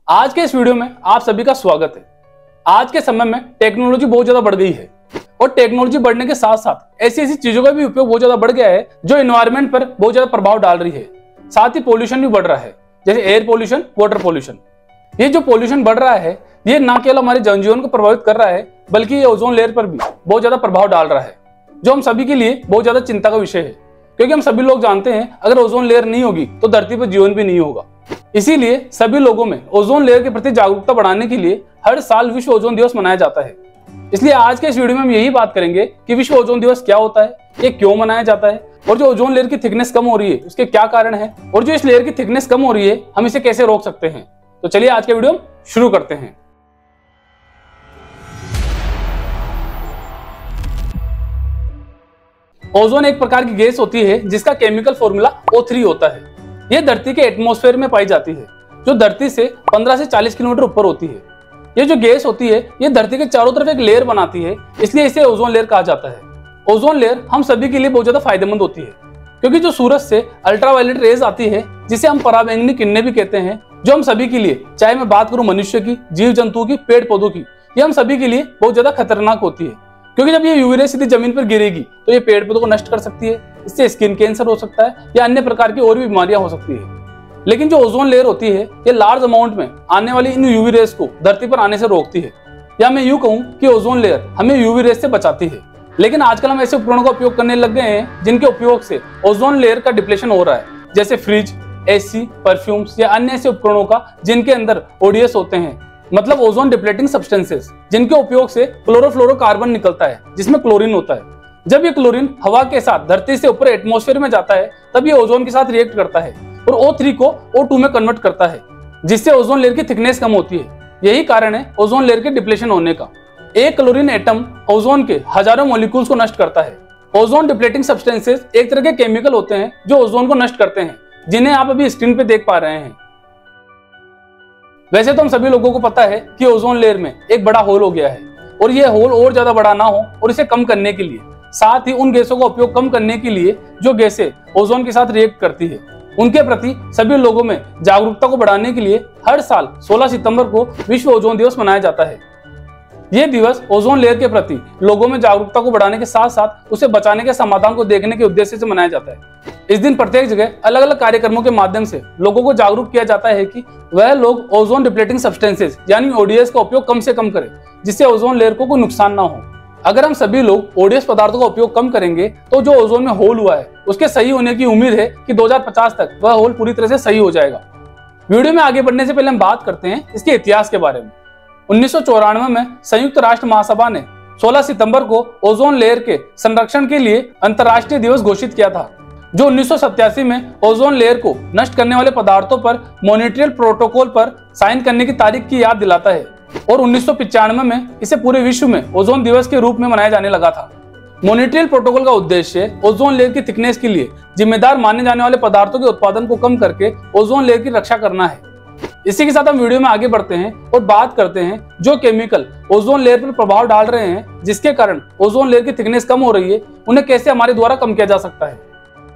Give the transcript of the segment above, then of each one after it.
आज के इस वीडियो में आप सभी का स्वागत है। आज के समय में टेक्नोलॉजी बहुत ज्यादा बढ़ गई है और टेक्नोलॉजी बढ़ने के साथ साथ ऐसी ऐसी चीजों का भी उपयोग बहुत ज्यादा बढ़ गया है जो एनवायरनमेंट पर बहुत ज्यादा प्रभाव डाल रही है। साथ ही पोल्यूशन भी बढ़ रहा है, जैसे एयर पोल्यूशन, वाटर पोल्यूशन। ये जो पोल्यूशन बढ़ रहा है ये न केवल हमारे जनजीवन को प्रभावित कर रहा है बल्कि ये ओजोन लेयर पर भी बहुत ज्यादा प्रभाव डाल रहा है, जो हम सभी के लिए बहुत ज्यादा चिंता का विषय है। क्योंकि हम सभी लोग जानते हैं अगर ओजोन लेयर नहीं होगी तो धरती पर जीवन भी नहीं होगा। इसीलिए सभी लोगों में ओजोन लेयर के प्रति जागरूकता बढ़ाने के लिए हर साल विश्व ओजोन दिवस मनाया जाता है। इसलिए आज के इस वीडियो में हम यही बात करेंगे कि विश्व ओजोन दिवस क्या होता है, ये क्यों मनाया जाता है और जो ओजोन लेयर की थिकनेस कम हो रही है उसके क्या कारण है और जो इस लेयर की थिकनेस कम हो रही है हम इसे कैसे रोक सकते हैं। तो चलिए आज का वीडियो शुरू करते हैं। ओजोन एक प्रकार की गैस होती है जिसका केमिकल फॉर्मूला O3 होता है। यह धरती के एटमॉस्फेयर में पाई जाती है जो धरती से 15 से 40 किलोमीटर ऊपर होती है। ये जो गैस होती है ये धरती के चारों तरफ एक लेयर बनाती है, इसलिए इसे ओजोन लेयर कहा जाता है। ओजोन लेयर हम सभी के लिए बहुत ज्यादा फायदेमंद होती है क्योंकि जो सूरज से अल्ट्रावायलेट रेज आती है जिसे हम पराबैंगनी किरणें भी कहते हैं, जो हम सभी के लिए, चाहे मैं बात करूं मनुष्य की, जीव जंतुओं की, पेड़ पौधों की, ये हम सभी के लिए बहुत ज्यादा खतरनाक होती है। क्योंकि जब ये यूवी रे सीधी जमीन पर गिरेगी तो ये पेड़ पौधों को नष्ट कर सकती है, इससे स्किन कैंसर हो सकता है या अन्य प्रकार की और भी बीमारियां हो सकती है। लेकिन जो ओजोन लेयर होती है ये लार्ज अमाउंट में आने वाली इन यूवी रेस को धरती पर आने से रोकती है, या मैं यूं कहूं कि ओजोन लेयर हमें यूवी रेस से बचाती है। लेकिन आजकल हम ऐसे उपकरणों का उपयोग करने लग गए हैं जिनके उपयोग से ओजोन लेयर का डिप्लेशन हो रहा है, जैसे फ्रिज, एसी, परफ्यूम्स या अन्य ऐसे उपकरणों का जिनके अंदर ओडीएस होते हैं, मतलब ओजोन डिप्लेटिंग सब्सटेंसेस, जिनके उपयोग से क्लोरोफ्लोरोकार्बन निकलता है जिसमें क्लोरीन होता है। जब ये क्लोरीन हवा के साथ धरती से ऊपर एटमॉस्फेयर में जाता है तब ये ओजोन के साथ रिएक्ट करता है और O3 को O2 में कन्वर्ट करता है, जिससे ओजोन लेयर की थिकनेस कम होती है। यही कारण है ओजोन लेयर के डिप्लेशन होने का। एक क्लोरीन एटम ओजोन के हजारों मॉलिक्यूल्स को नष्ट करता है। ओजोन डिप्लेटिंग सब्सटेंसेस एक तरह के केमिकल होते हैं जो ओजोन को नष्ट करते हैं, जिन्हें आप अभी स्क्रीन पे देख पा रहे हैं। वैसे तो हम सभी लोगों को पता है कि ओजोन लेयर में एक बड़ा होल हो गया है और ये होल और ज्यादा बड़ा ना हो और इसे कम करने के लिए, साथ ही उन गैसों का उपयोग कम करने के लिए जो गैसें ओजोन के साथ रिएक्ट करती है, उनके प्रति सभी लोगों में जागरूकता को बढ़ाने के लिए हर साल 16 सितंबर को विश्व ओजोन दिवस मनाया जाता है। यह दिवस ओजोन लेयर के प्रति लोगों में जागरूकता को बढ़ाने के साथ साथ उसे बचाने के समाधान को देखने के उद्देश्य से मनाया जाता है। इस दिन प्रत्येक जगह अलग अलग कार्यक्रमों के माध्यम से लोगों को जागरूक किया जाता है कि वह लोग ओजोन डिप्लेटिंग सब्सटेंसेस यानी ओडीएस का उपयोग कम से कम करें, जिससे ओजोन लेयर को कोई नुकसान ना हो। अगर हम सभी लोग ओडीएस पदार्थों का उपयोग कम करेंगे तो जो ओजोन में होल हुआ है उसके सही होने की उम्मीद है कि 2050 तक वह होल पूरी तरह से सही हो जाएगा। वीडियो में आगे बढ़ने से पहले हम बात करते हैं इसके इतिहास के बारे में। 1994 में संयुक्त राष्ट्र महासभा ने 16 सितंबर को ओजोन लेयर के संरक्षण के लिए अंतर्राष्ट्रीय दिवस घोषित किया था, जो 1987 में ओजोन लेयर को नष्ट करने वाले पदार्थों पर मॉनिट्रियल प्रोटोकॉल पर साइन करने की तारीख की याद दिलाता है। और 1995 में इसे पूरे विश्व में ओजोन दिवस के रूप में मनाया जाने लगा था। मॉनिट्रियल प्रोटोकॉल का उद्देश्य ओजोन लेयर की थिकनेस के लिए जिम्मेदार माने जाने वाले पदार्थों के उत्पादन को कम करके ओजोन लेयर की रक्षा करना है। इसी के साथ हम वीडियो में आगे बढ़ते हैं और बात करते हैं जो केमिकल ओजोन लेयर पर प्रभाव डाल रहे हैं जिसके कारण ओजोन लेयर की थिकनेस कम हो रही है, उन्हें कैसे हमारे द्वारा कम किया जा सकता है।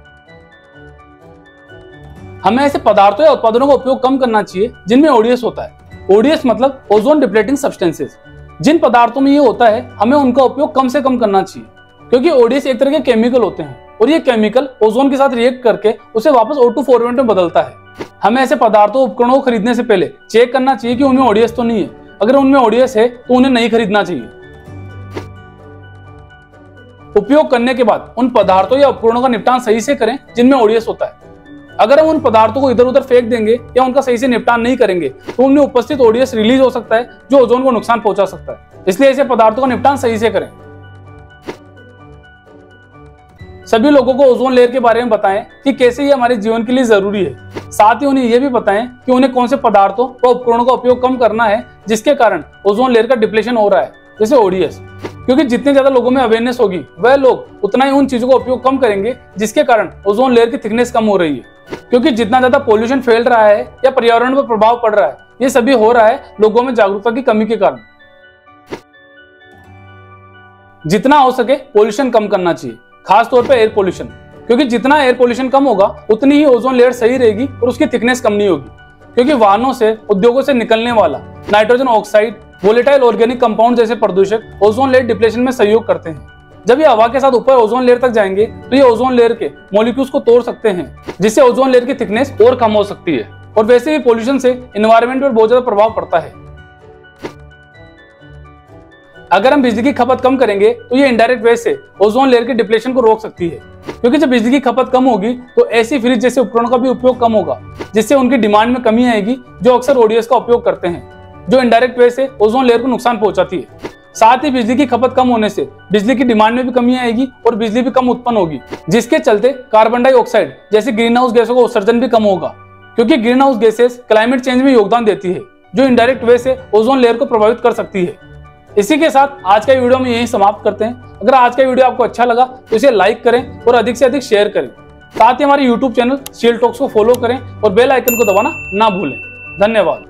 हमें ऐसे पदार्थों या उत्पादनों का उपयोग कम करना चाहिए जिनमें ओडीएस होता है। ओडीएस मतलब ओजोन डिप्लेटिंग सब्सटेंसेस। जिन पदार्थों में ये होता है हमें उनका उपयोग कम से कम करना चाहिए, क्योंकि ओडीएस एक तरह के केमिकल होते हैं और ये केमिकल ओजोन के साथ रिएक्ट करके उसे वापस O2 फॉर्मेट में बदलता है। हमें ऐसे पदार्थों उपकरणों को खरीदने से पहले चेक करना चाहिए कि उनमें ओडीएस तो नहीं है। अगर उनमें ओडीएस है तो उन्हें नहीं खरीदना चाहिए। उपयोग करने के बाद उन पदार्थों या उपकरणों का निपटान सही से करें जिनमें ओडीएस होता है। अगर हम उन पदार्थों को इधर उधर फेंक देंगे या उनका सही से निपटान नहीं करेंगे तो उनमें उपस्थित ओडीएस रिलीज हो सकता है जो ओजोन को नुकसान पहुंचा सकता है। इसलिए ऐसे पदार्थों का निपटान सही से करें। सभी लोगों को ओजोन लेयर के बारे में बताएं कि कैसे ये हमारे जीवन के लिए जरूरी है। साथ ही उन्हें यह भी बताएं कि उन्हें कौन से पदार्थों व उपकरणों का उपयोग कम करना है जिसके कारण ओजोन लेयर का डिप्लेशन हो रहा है, जैसे ओडीएस। क्योंकि जितने ज्यादा लोगों में अवेयरनेस होगी वह लोग उतना ही उन चीजों का उपयोग कम करेंगे जिसके कारण ओजोन लेयर की थिकनेस कम हो रही है। क्योंकि जितना ज्यादा पोल्यूशन फैल रहा है या पर्यावरण पर प्रभाव पड़ रहा है, ये सभी हो रहा है लोगों में जागरूकता की कमी के कारण। जितना हो सके पोल्यूशन कम करना चाहिए, खासतौर पर एयर पोल्यूशन, क्योंकि जितना एयर पोल्यूशन कम होगा उतनी ही ओजोन लेयर सही रहेगी और उसकी थिकनेस कम नहीं होगी। क्योंकि वाहनों से, उद्योगों से निकलने वाला nitrogen oxide, volatile organic compound जैसे प्रदूषक ओजोन लेयर डिप्लेशन में सहयोग करते हैं। जब ये हवा के साथ ऊपर ओजोन लेयर तक जाएंगे तो ये ओजोन लेयर के मॉलिक्यूल्स को तोड़ सकते हैं, जिससे ओजोन लेयर की थिकनेस और कम हो सकती है। और वैसे भी पोल्यूशन से एनवायरनमेंट पर बहुत ज्यादा प्रभाव पड़ता है। अगर हम बिजली की खपत कम करेंगे तो ये इनडायरेक्ट वे से ओजोन लेयर के डिप्लेशन को रोक सकती है, क्योंकि जब बिजली की खपत कम होगी तो एसी, फ्रिज जैसे उपकरणों का भी उपयोग कम होगा, जिससे उनकी डिमांड में कमी आएगी, जो अक्सर ओडीएस का उपयोग करते हैं, जो इनडायरेक्ट वे से ओजोन लेयर को नुकसान पहुंचाती है। साथ ही बिजली की खपत कम होने से बिजली की डिमांड में भी कमी आएगी और बिजली भी कम उत्पन्न होगी, जिसके चलते कार्बन डाइऑक्साइड जैसे ग्रीन हाउस गैसों का उत्सर्जन भी कम होगा, क्योंकि green house gases climate change में योगदान देती है, जो इनडायरेक्ट वे से ओजोन लेयर को प्रभावित कर सकती है। इसी के साथ आज का वीडियो हम यहीं समाप्त करते हैं। अगर आज का वीडियो आपको अच्छा लगा तो इसे लाइक करें और अधिक से अधिक शेयर करें। साथ ही हमारे यूट्यूब चैनल स्टील टॉक्स को फॉलो करें और बेल आइकन को दबाना ना भूलें। धन्यवाद।